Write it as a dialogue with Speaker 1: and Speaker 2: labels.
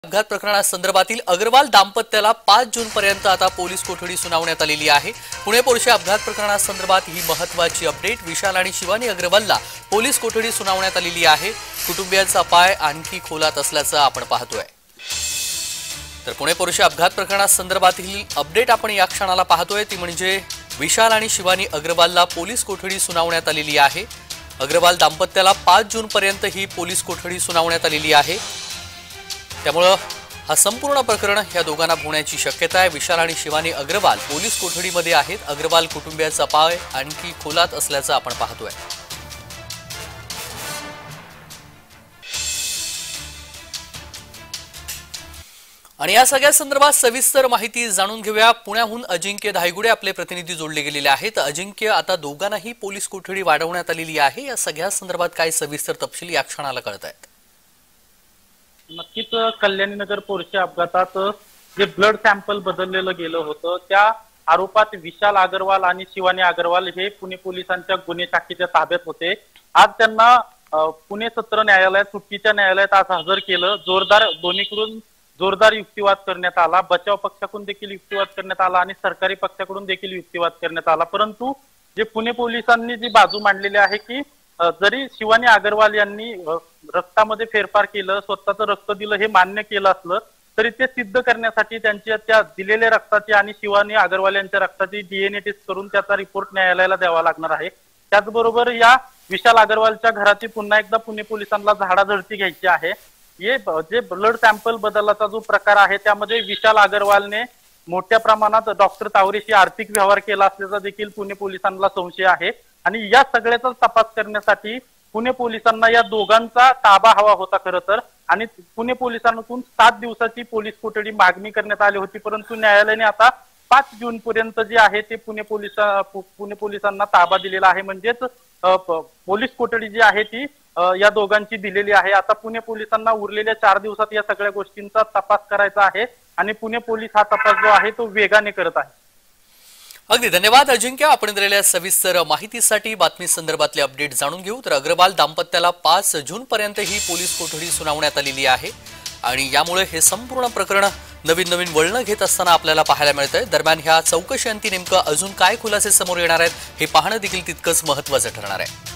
Speaker 1: अपघात प्रकरणासंदर्भातील अग्रवाल दाम्पत्याला 5 जून पर्यंत आता पोलीस कोठडी सुनावण्यात आलेली आहे। पुणे पोलीस अपघात प्रकरणासंदर्भात ही महत्त्वाची अपडेट। विशाल आणि शिवानी अग्रवालला पोलीस कोठडी सुनावण्यात आलेली आहे। कुटुंबियांचा अपाय आणखी खोलात असल्याचं आपण पाहतोय। तर पुणे पोलीस अपघात प्रकरणासंदर्भातील अपडेट आपण या क्षणाला पाहतोय, ती म्हणजे विशाल आणि शिवानी अग्रवालला पोलीस कोठडी सुनावण्यात आलेली आहे। अग्रवाल दाम्पत्याला 5 जून पर्यंत ही पोलीस कोठडी सुनावण्यात आलेली आहे। त्यामुळे हा संपूर्ण प्रकरण या दोघांना होण्याची शक्यता आहे। विशाल आणि शिवानी अग्रवाल पोलीस कोठडीमध्ये आहेत। अग्रवाल कुटुंबियांचा अपाय आणखी खोलात असल्याचं आपण पाहतोय। आणि या सगळ्या संदर्भात सविस्तर माहिती जाणून घेऊया। पुण्याहून अजिंक्य धायगुडे आपले प्रतिनिधी जोडले गेलेले आहेत। अजिंक्य, आता दोघांनाही पोलीस कोठडी वाढवण्यात आलेली आहे। या सगळ्या संदर्भात काय सविस्तर तपशील या क्षणाला कळतायत?
Speaker 2: नक्कीच कल्याणीनगर पोरशी अपघातात जे ब्लड सॅम्पल बदललेलं गेलं होतं, त्या आरोपात विशाल अग्रवाल आणि शिवानी अग्रवाल हे पुणे पोलिसांच्या गुन्हे शाखेच्या ताब्यात होते। आज त्यांना पुणे सत्र न्यायालयात, सुट्टीच्या न्यायालयात आज हजर केलं। दोन्हीकडून जोरदार युक्तिवाद करण्यात आला। बचाव पक्षाकडून देखील युक्तिवाद करण्यात आला आणि सरकारी पक्षाकडून देखील युक्तिवाद करण्यात आला। परंतु जे पुणे पोलिसांनी जी बाजू मांडलेली आहे की जरी शिवानी अग्रवाल यांनी रक्तामध्ये फेरफार केलं, स्वतःचं रक्त दिलं, हे मान्य केलं असलं तरी ते सिद्ध करण्यासाठी त्यांच्या त्या दिलेल्या रक्ताची आणि शिवानी अग्रवाल यांच्या रक्ताची डीएनए टेस्ट करून त्याचा रिपोर्ट न्यायालयाला द्यावा लागणार आहे। त्याचबरोबर या विशाल अग्रवालच्या घराची पुन्हा एकदा पुणे पोलिसांना झाडाझडती घ्यायची आहे। हे जे ब्लड सॅम्पल बदलाचा जो प्रकार आहे त्यामध्ये विशाल अग्रवालने मोठ्या प्रमाणात डॉक्टर तावरेशी आर्थिक व्यवहार केला असल्याचा देखील पुणे पोलिसांना संशय आहे। आणि या सगळ्याचा तपास करण्यासाठी पुणे पोलिसांना या दोघांचा ताबा हवा होता खरं तर, आणि पुणे पोलिसांकडून 7 दिवसाची पोलीस कोठडी मागणी करण्यात आली होती। परंतु न्यायालयाने आता 5 जून पर्यंत जे आहे ते पुणे पोलिसांना ताबा दिलेला आहे। म्हणजेच पोलीस कोठडी जी आहे ती या दोघांची दिलेली आहे। आता पुणे पोलिसांना उरलेल्या 4 दिवसात या सगळ्या गोष्टींचा तपास करायचा आहे आणि पुणे पोलीस हा तपास जो आहे तो वेगाने करत आहे।
Speaker 1: अगदी धन्यवाद अजिंक्य, आपण दिलेल्या सविस्तर माहितीसाठी। बातमी संदर्भातले अपडेट जाणून घेऊ तर अग्रवाल दाम्पत्याला 5 जून पर्यंत ही पोलीस कोठडी सुनावण्यात आलेली आहे आणि यामुळे हे संपूर्ण प्रकरण नवीन वळण घेत असताना आपल्याला पाहायला मिळतंय। दरम्यान ह्या चौकशीअंती नेमकं अजून काय खुलासे समोर येणार आहेत हे पाहणं देखील तितकंच महत्त्वाचं ठरणार आहे।